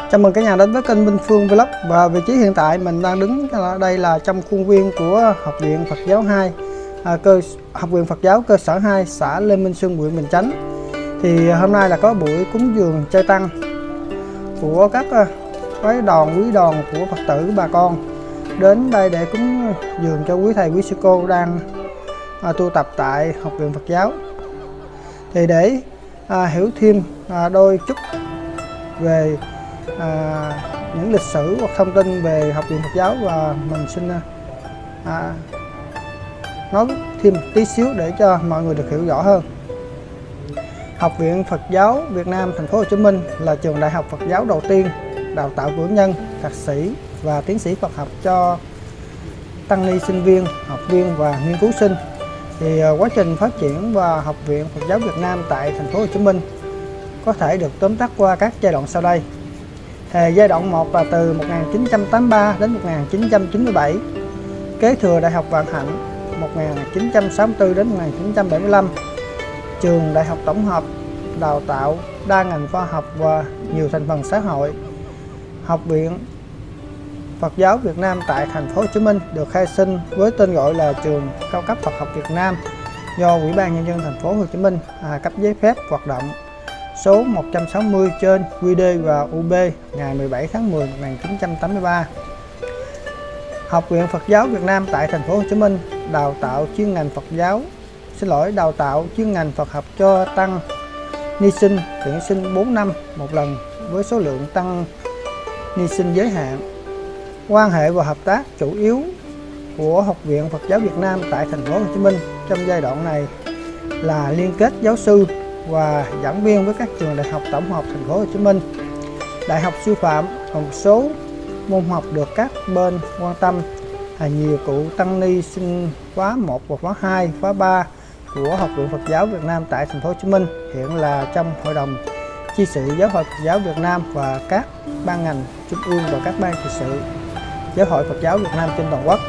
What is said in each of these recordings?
Chào mừng cả nhà đến với kênh Minh Phương Vlog. Và vị trí hiện tại mình đang đứng ở đây là trong khuôn viên của Học viện Phật giáo 2, Học viện Phật giáo cơ sở 2, xã Lê Minh Xuân, huyện Bình Chánh. Thì hôm nay là có buổi cúng dường chay tăng của các quý đoàn của Phật tử bà con đến đây để cúng dường cho quý thầy quý sư cô đang tu tập tại Học viện Phật giáo. Thì để hiểu thêm đôi chút về những lịch sử hoặc thông tin về Học viện Phật giáo, và mình xin nói thêm tí xíu để cho mọi người được hiểu rõ hơn. Học viện Phật giáo Việt Nam thành phố Hồ Chí Minh là trường đại học Phật giáo đầu tiên đào tạo cử nhân, thạc sĩ và tiến sĩ Phật học cho tăng ni sinh viên, học viên và nghiên cứu sinh. Thì quá trình phát triển và Học viện Phật giáo Việt Nam tại thành phố Hồ Chí Minh có thể được tóm tắt qua các giai đoạn sau đây. Thì giai đoạn 1 là từ 1983 đến 1997, kế thừa Đại học Vạn Hạnh 1964 đến 1975, trường đại học tổng hợp đào tạo đa ngành khoa học và nhiều thành phần xã hội. Học viện Phật giáo Việt Nam tại thành phố Hồ Chí Minh được khai sinh với tên gọi là trường cao cấp Phật học Việt Nam do Ủy ban Nhân dân thành phố Hồ Chí Minh cấp giấy phép hoạt động số 160 trên QD và UB ngày 17 tháng 10 1983. Học viện Phật giáo Việt Nam tại thành phố Hồ Chí Minh đào tạo chuyên ngành Phật học cho tăng ni sinh tuyển sinh 4 năm một lần với số lượng tăng ni sinh giới hạn. Quan hệ và hợp tác chủ yếu của Học viện Phật giáo Việt Nam tại thành phố Hồ Chí Minh trong giai đoạn này là liên kết giáo sư và giảng viên với các trường đại học tổng hợp thành phố Hồ Chí Minh, đại học sư phạm và một số môn học được các bên quan tâm. Nhiều cựu tăng ni sinh khóa 1 và khóa 2, khóa 3 của Học viện Phật giáo Việt Nam tại thành phố Hồ Chí Minh hiện là trong Hội đồng Chi sự Giáo hội Phật giáo Việt Nam và các ban ngành trung ương và các ban trị sự Giáo hội Phật giáo Việt Nam trên toàn quốc.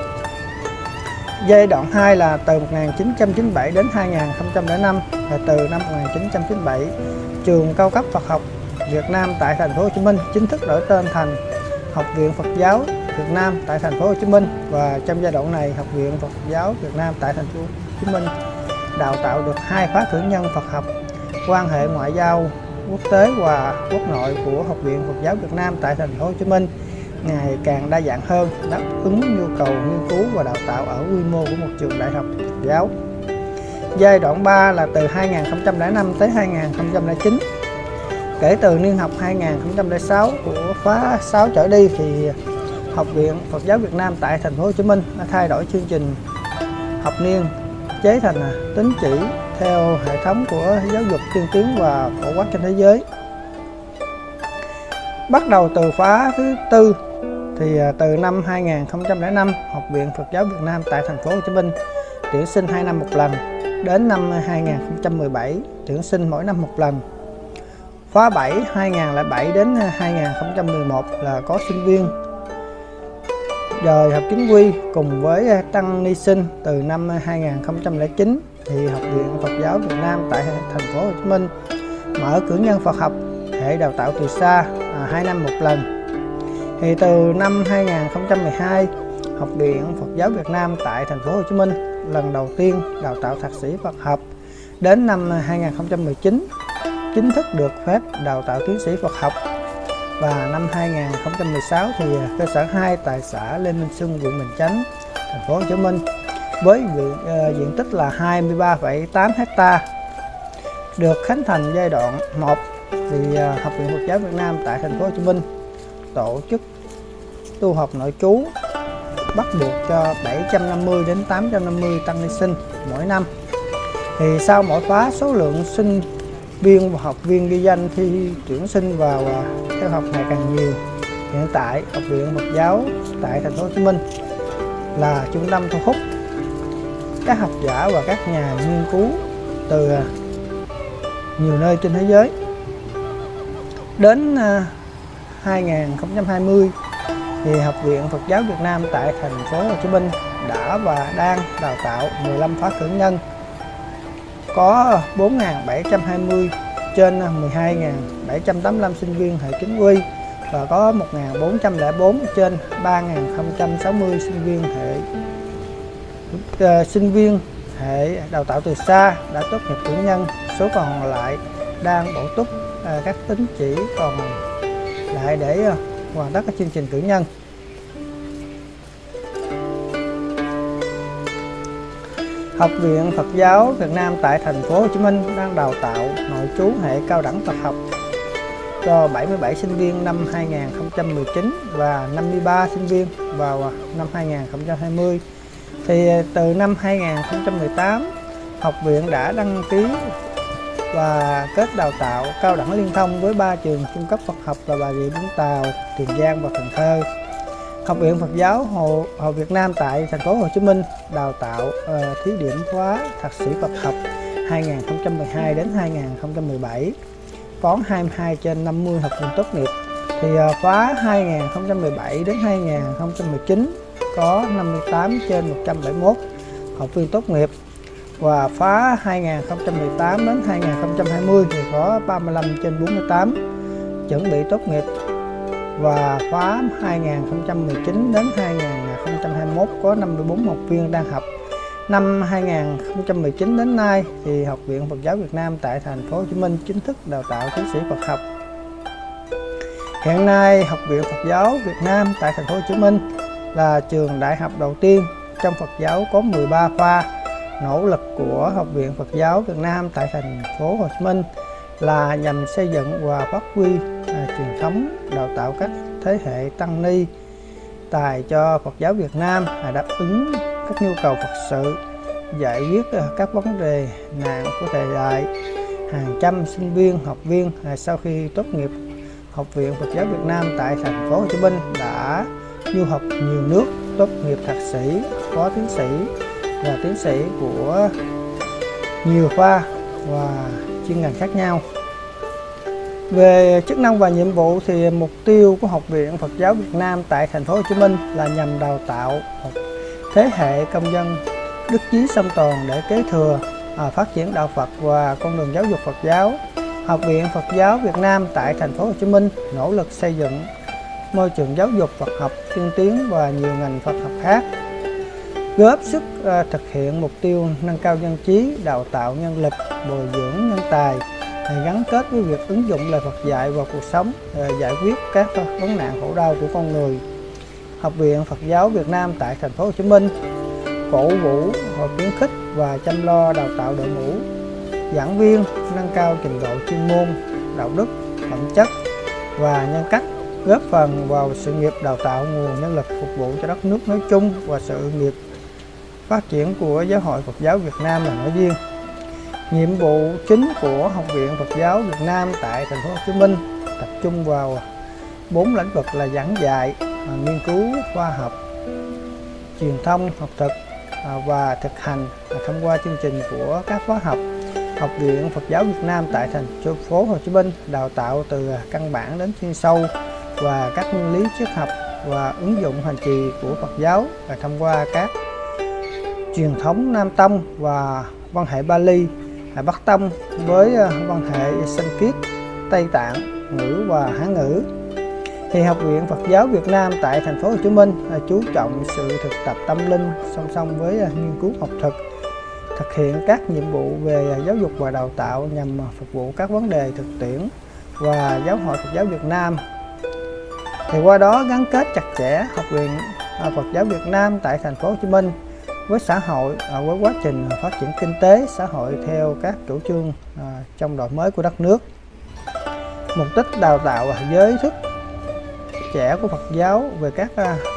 Giai đoạn 2 là từ 1997 đến 2005, và từ năm 1997, trường cao cấp Phật học Việt Nam tại thành phố Hồ Chí Minh chính thức đổi tên thành Học viện Phật giáo Việt Nam tại thành phố Hồ Chí Minh. Và trong giai đoạn này, Học viện Phật giáo Việt Nam tại thành phố Hồ Chí Minh đào tạo được 2 khóa cử nhân Phật học quan hệ ngoại giao quốc tế và quốc nội của Học viện Phật giáo Việt Nam tại thành phố Hồ Chí Minh ngày càng đa dạng hơn, đáp ứng nhu cầu nghiên cứu và đào tạo ở quy mô của một trường đại học Phật giáo. Giai đoạn 3 là từ 2005 tới 2009. Kể từ niên học 2006 của khóa 6 trở đi thì Học viện Phật giáo Việt Nam tại thành phố Hồ Chí Minh đã thay đổi chương trình học niên chế thành tín chỉ theo hệ thống của giáo dục tiên tiến và phổ quát trên thế giới. Bắt đầu từ khóa thứ 4 thì từ năm 2005, Học viện Phật giáo Việt Nam tại thành phố Hồ Chí Minh tuyển sinh 2 năm một lần, đến năm 2017 tuyển sinh mỗi năm một lần. Khóa 7 2007 đến 2011 là có sinh viên rời học chính quy cùng với tăng ni sinh. Từ năm 2009 thì Học viện Phật giáo Việt Nam tại thành phố Hồ Chí Minh mở cử nhân Phật học hệ đào tạo từ xa 2 năm một lần. Thì từ năm 2012, Học viện Phật giáo Việt Nam tại thành phố Hồ Chí Minh lần đầu tiên đào tạo thạc sĩ Phật học. Đến năm 2019 chính thức được phép đào tạo tiến sĩ Phật học. Và năm 2016 thì cơ sở 2 tại xã Lê Minh Xuân, huyện Bình Chánh, thành phố Hồ Chí Minh với diện tích là 23,8 ha được khánh thành. Giai đoạn 1 thì Học viện Phật giáo Việt Nam tại thành phố Hồ Chí Minh tổ chức tu học nội trú bắt buộc cho 750 đến 850 tăng ni sinh mỗi năm. Thì sau mỗi khóa, số lượng sinh viên và học viên ghi danh thi tuyển sinh vào theo học ngày càng nhiều. Hiện tại, Học viện Phật giáo tại thành phố Hồ Chí Minh là trung tâm thu hút các học giả và các nhà nghiên cứu từ nhiều nơi trên thế giới. Đến 2020 thì Học viện Phật giáo Việt Nam tại thành phố Hồ Chí Minh đã và đang đào tạo 15 khóa cử nhân, có 4.720 trên 12.785 sinh viên hệ chính quy và có 1.404 trên 3.060 sinh viên hệ đào tạo từ xa đã tốt nghiệp cử nhân. Số còn lại đang bổ túc các tín chỉ còn lại để hoàn tất các chương trình cử nhân. Học viện Phật giáo Việt Nam tại thành phố Hồ Chí Minh đang đào tạo nội trú hệ cao đẳng Phật học cho 77 sinh viên năm 2019 và 53 sinh viên vào năm 2020. Thì từ năm 2018, học viện đã đăng ký và kết đào tạo cao đẳng liên thông với 3 trường trung cấp Phật học là Bà Rịa Vũng Tàu, Tiền Giang và Cần Thơ. Học viện Phật giáo Hội Việt Nam tại thành phố Hồ Chí Minh đào tạo thí điểm khóa thạc sĩ Phật học 2012 đến 2017, có 22 trên 50 học viên tốt nghiệp. Thì khóa 2017 đến 2019 có 58 trên 171 học viên tốt nghiệp, và khóa 2018 đến 2020 thì có 35 trên 48 chuẩn bị tốt nghiệp, và khóa 2019 đến 2021 có 54 học viên đang học. Năm 2019 đến nay thì Học viện Phật giáo Việt Nam tại thành phố Hồ Chí Minh chính thức đào tạo tiến sĩ Phật học. Hiện nay Học viện Phật giáo Việt Nam tại thành phố Hồ Chí Minh là trường đại học đầu tiên trong Phật giáo có 13 khoa. Nỗ lực của Học viện Phật giáo Việt Nam tại thành phố Hồ Chí Minh là nhằm xây dựng và phát huy truyền thống đào tạo các thế hệ tăng ni tài cho Phật giáo Việt Nam, đáp ứng các nhu cầu Phật sự, giải quyết các vấn đề nạn của thời đại. Hàng trăm sinh viên, học viên sau khi tốt nghiệp Học viện Phật giáo Việt Nam tại thành phố Hồ Chí Minh đã du học nhiều nước, tốt nghiệp thạc sĩ, phó tiến sĩ và tiến sĩ của nhiều khoa và chuyên ngành khác nhau. Về chức năng và nhiệm vụ thì mục tiêu của Học viện Phật giáo Việt Nam tại thành phố Hồ Chí Minh là nhằm đào tạo một thế hệ công dân đức chí song toàn để kế thừa, phát triển đạo Phật và con đường giáo dục Phật giáo. Học viện Phật giáo Việt Nam tại thành phố Hồ Chí Minh nỗ lực xây dựng môi trường giáo dục Phật học tiên tiến và nhiều ngành Phật học khác, góp sức thực hiện mục tiêu nâng cao dân trí, đào tạo nhân lực, bồi dưỡng nhân tài, gắn kết với việc ứng dụng lời Phật dạy vào cuộc sống, giải quyết các vấn nạn khổ đau của con người. Học viện Phật giáo Việt Nam tại thành phố Hồ Chí Minh cổ vũ, khuyến khích và chăm lo đào tạo đội ngũ giảng viên nâng cao trình độ chuyên môn, đạo đức, phẩm chất và nhân cách, góp phần vào sự nghiệp đào tạo nguồn nhân lực phục vụ cho đất nước nói chung và sự nghiệp phát triển của Giáo hội Phật giáo Việt Nam là nói riêng. Nhiệm vụ chính của Học viện Phật giáo Việt Nam tại thành phố Hồ Chí Minh tập trung vào 4 lĩnh vực là giảng dạy, nghiên cứu khoa học, truyền thông, học thực và thực hành thông qua chương trình của các khóa học. Học viện Phật giáo Việt Nam tại thành phố Hồ Chí Minh đào tạo từ căn bản đến chuyên sâu và các nguyên lý triết học và ứng dụng hành trì của Phật giáo thông qua các truyền thống Nam Tông và văn hệ Bali, Bắc Tông với văn hệ Sanskrit, Tây Tạng ngữ và Hán ngữ. Thì Học viện Phật giáo Việt Nam tại thành phố Hồ Chí Minh chú trọng sự thực tập tâm linh song song với nghiên cứu học thực hiện các nhiệm vụ về giáo dục và đào tạo nhằm phục vụ các vấn đề thực tiễn và Giáo hội Phật giáo Việt Nam. Thì qua đó gắn kết chặt chẽ Học viện Phật giáo Việt Nam tại thành phố Hồ Chí Minh với xã hội, với quá trình phát triển kinh tế xã hội theo các chủ trương trong đổi mới của đất nước. Mục đích đào tạo giới thức trẻ của Phật giáo về các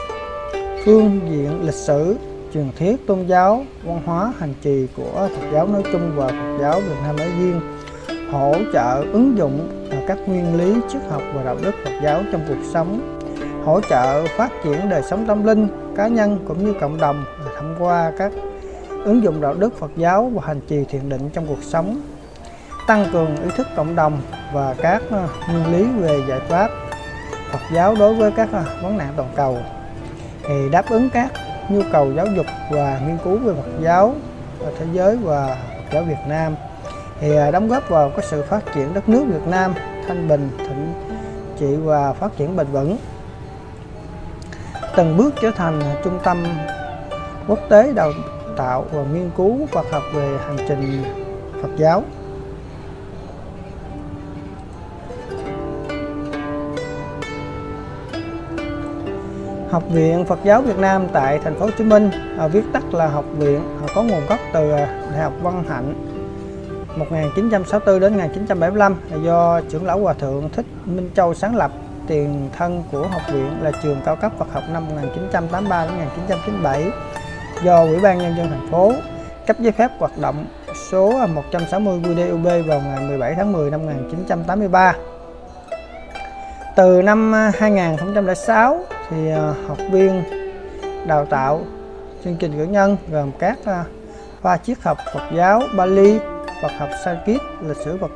phương diện lịch sử, truyền thuyết tôn giáo, văn hóa, hành trì của Phật giáo nói chung và Phật giáo Việt Nam nói riêng, hỗ trợ ứng dụng các nguyên lý triết học và đạo đức Phật giáo trong cuộc sống, hỗ trợ phát triển đời sống tâm linh cá nhân cũng như cộng đồng thông qua các ứng dụng đạo đức Phật giáo và hành trì thiền định trong cuộc sống, tăng cường ý thức cộng đồng và các nguyên lý về giải pháp Phật giáo đối với các vấn nạn toàn cầu, thì đáp ứng các nhu cầu giáo dục và nghiên cứu về Phật giáo ở thế giới và Phật giáo Việt Nam, thì đóng góp vào cái sự phát triển đất nước Việt Nam thanh bình, thịnh trị và phát triển bền vững, từng bước trở thành trung tâm quốc tế đào tạo và nghiên cứu Phật học về hành trình Phật giáo. Học viện Phật giáo Việt Nam tại thành phố Hồ Chí Minh, viết tắt là học viện, có nguồn gốc từ Đại học Văn Hạnh 1964 đến 1975, là do trưởng lão Hòa thượng Thích Minh Châu sáng lập. Tiền thân của học viện là trường cao cấp Phật học năm 1983 đến 1997, do Ủy ban Nhân dân thành phố cấp giấy phép hoạt động số 160 QĐ-UB vào ngày 17 tháng 10 năm 1983. Từ năm 2006 thì học viên đào tạo chương trình cử nhân gồm các khoa triết học Phật giáo Bali, Phật học Sanskrit, lịch sử Phật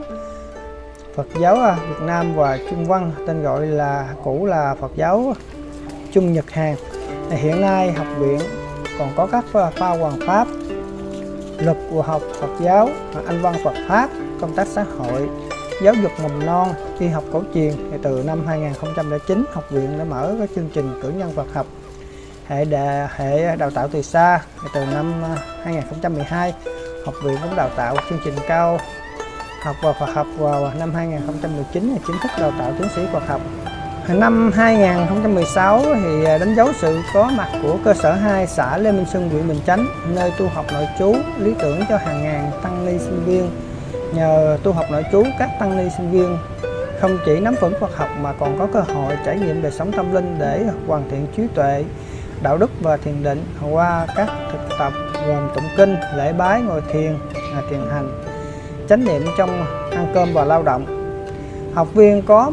giáo Việt Nam và Trung Văn, tên gọi là cũ là Phật giáo Trung Nhật Hàn. Hiện nay học viện còn có các khoa Hoàng Pháp, luật của học Phật giáo, Anh văn Phật Pháp, công tác xã hội, giáo dục mầm non, y học cổ truyền. Từ năm 2009, học viện đã mở cái chương trình cử nhân Phật học hệ đào tạo từ xa. Từ năm 2012, học viện cũng đào tạo chương trình cao học và Phật học. Vào năm 2019 chính thức đào tạo tiến sĩ Phật học. Năm 2016 thì đánh dấu sự có mặt của cơ sở 2 xã Lê Minh Xuân, huyện Bình Chánh, nơi tu học nội trú lý tưởng cho hàng ngàn tăng ni sinh viên. Nhờ tu học nội trú, các tăng ni sinh viên không chỉ nắm vững Phật học mà còn có cơ hội trải nghiệm đời sống tâm linh để hoàn thiện trí tuệ, đạo đức và thiền định qua các thực tập gồm tụng kinh, lễ bái, ngồi thiền, thiền hành, chánh niệm trong ăn cơm và lao động. Học viên có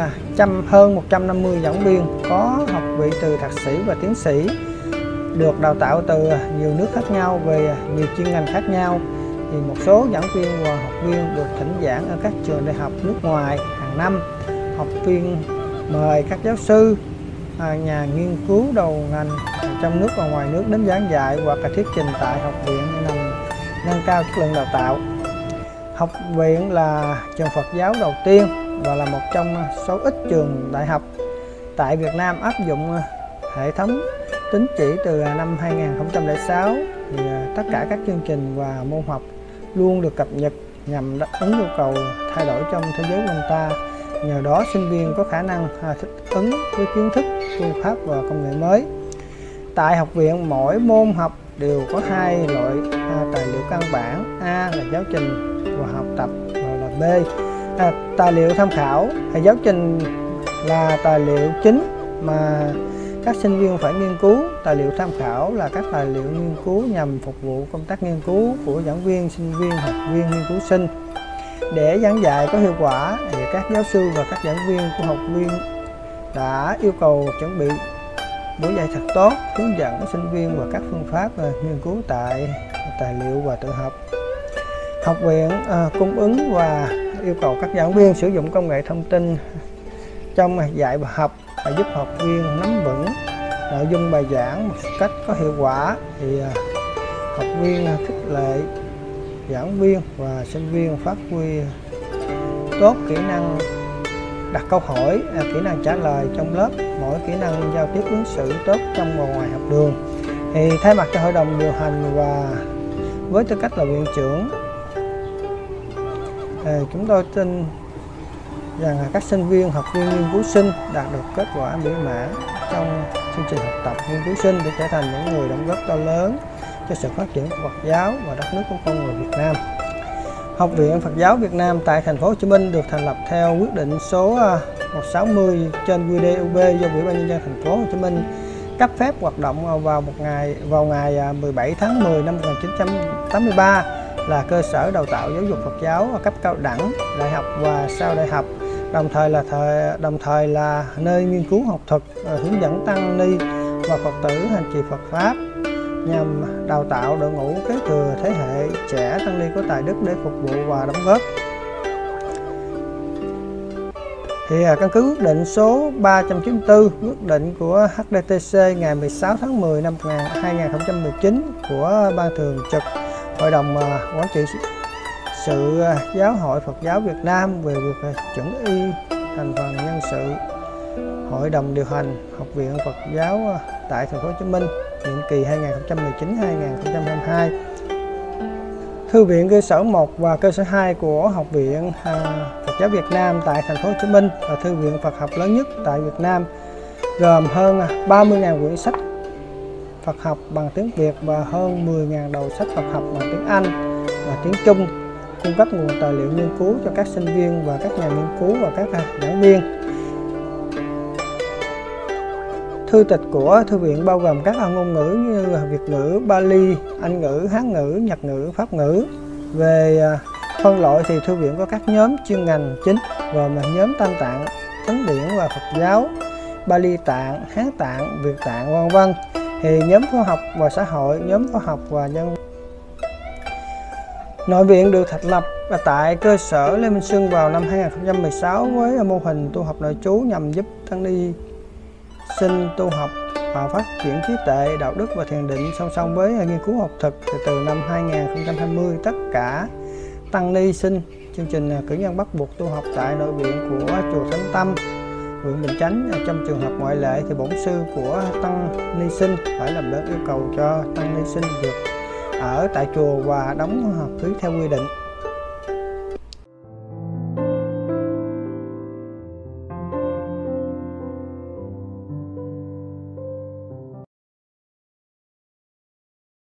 hơn 150 giảng viên, có học vị từ thạc sĩ và tiến sĩ, được đào tạo từ nhiều nước khác nhau về nhiều chuyên ngành khác nhau. Thì một số giảng viên và học viên được thỉnh giảng ở các trường đại học nước ngoài hàng năm. Học viên mời các giáo sư, nhà nghiên cứu đầu ngành trong nước và ngoài nước đến giảng dạy hoặc thuyết trình tại học viện nhằm nâng cao chất lượng đào tạo. Học viện là trường Phật giáo đầu tiên và là một trong số ít trường đại học tại Việt Nam áp dụng hệ thống tín chỉ từ năm 2006. Thì tất cả các chương trình và môn học luôn được cập nhật nhằm đáp ứng nhu cầu thay đổi trong thế giới quanh ta. Nhờ đó sinh viên có khả năng thích ứng với kiến thức, phương pháp và công nghệ mới. Tại học viện, mỗi môn học đều có 2 loại tài liệu căn bản. A là giáo trình và học tập, và là B tài liệu tham khảo. Giáo trình là tài liệu chính mà các sinh viên phải nghiên cứu. Tài liệu tham khảo là các tài liệu nghiên cứu nhằm phục vụ công tác nghiên cứu của giảng viên, sinh viên, học viên, nghiên cứu sinh. Để giảng dạy có hiệu quả thì các giáo sư và các giảng viên của học viên đã yêu cầu chuẩn bị buổi dạy thật tốt, hướng dẫn sinh viên và các phương pháp nghiên cứu tại tài liệu và tự học. Học viện cung ứng và yêu cầu các giảng viên sử dụng công nghệ thông tin trong dạy và học, giúp học viên nắm vững nội dung bài giảng một cách có hiệu quả. Thì học viên khích lệ giảng viên và sinh viên phát huy tốt kỹ năng đặt câu hỏi, kỹ năng trả lời trong lớp, mỗi kỹ năng giao tiếp ứng xử tốt trong và ngoài học đường. Thì thay mặt cho hội đồng điều hành và với tư cách là viện trưởng, chúng tôi tin rằng các sinh viên, học viên, nghiên cứu sinh đạt được kết quả mỹ mãn trong chương trình học tập nghiên cứu sinh để trở thành những người đóng góp to lớn cho sự phát triển của Phật giáo và đất nước của con người Việt Nam. Học viện Phật giáo Việt Nam tại thành phố Hồ Chí Minh được thành lập theo quyết định số 160 trên QĐ-UB do Ủy ban Nhân dân thành phố Hồ Chí Minh cấp phép hoạt động vào ngày 17 tháng 10 năm 1983, là cơ sở đào tạo giáo dục Phật giáo ở cấp cao đẳng, đại học và sau đại học, đồng thời là nơi nghiên cứu học thuật, hướng dẫn tăng ni và Phật tử hành trì Phật pháp, nhằm đào tạo đội ngũ kế thừa thế hệ trẻ tăng ni có tài đức để phục vụ và đóng góp. Thì căn cứ quyết định số 394, quyết định của HDTC ngày 16 tháng 10 năm 2019 của Ban Thường trực Hội đồng Quản trị Sự Giáo hội Phật giáo Việt Nam về việc chuẩn y thành phần nhân sự Hội đồng điều hành Học viện Phật giáo tại thành phố Hồ Chí Minh nhiệm kỳ 2019-2022. Thư viện cơ sở 1 và cơ sở 2 của Học viện Phật giáo Việt Nam tại thành phố Hồ Chí Minh là thư viện Phật học lớn nhất tại Việt Nam, gồm hơn 30.000 quyển sách Phật học bằng tiếng Việt và hơn 10.000 đầu sách Phật học bằng tiếng Anh và tiếng Trung, cung cấp nguồn tài liệu nghiên cứu cho các sinh viên và các nhà nghiên cứu và các giảng viên. Thư tịch của thư viện bao gồm các ngôn ngữ như Việt ngữ, Bali, Anh ngữ, Hán ngữ, Nhật ngữ, Pháp ngữ. Về phân loại thì thư viện có các nhóm chuyên ngành chính gồm nhóm Tam Tạng, Ấn Điển và Phật giáo, Bali Tạng, Hán Tạng, Việt Tạng, v.v. Thì nhóm khoa học và xã hội, nhóm khoa học và nhân. Nội viện được thành lập tại cơ sở Lê Minh Xuân vào năm 2016 với mô hình tu học nội trú nhằm giúp tăng ni sinh tu học và phát triển trí tuệ, đạo đức và thiền định song song với nghiên cứu học thực. Thì từ năm 2020, tất cả tăng ni sinh chương trình cử nhân bắt buộc tu học tại nội viện của chùa Thánh Tâm, huyện Bình Chánh. Trong trường hợp ngoại lệ thì bổn sư của tăng ni sinh phải làm đơn yêu cầu cho tăng ni sinh được ở tại chùa và đóng học phí theo quy định.